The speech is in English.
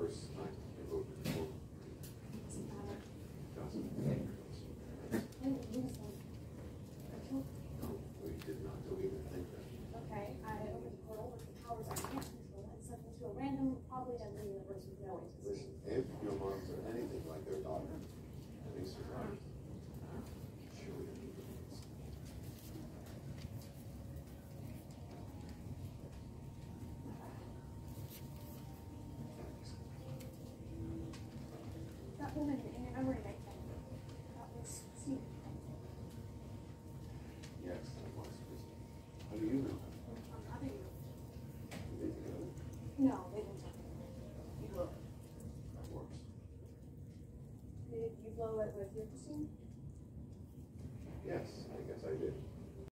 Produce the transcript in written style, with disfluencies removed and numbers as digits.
first time they wrote the quote. Doesn't matter. Doesn't. I didn't lose them. I killed them. No, we did not. Don't even think that. Okay, I opened the portal with the powers I can't control and sent them to a random, probably deadly universe with no Listen, anticipation. if your moms are anything like their daughter, that makes her right. Sure, we don't need to do this. That woman in your memory right then. That was Steve. Yes, that was. How do you know? How do you? Did they together? No, they didn't tell me. You blew it. That works. Did you blow it with your Christine? Yes.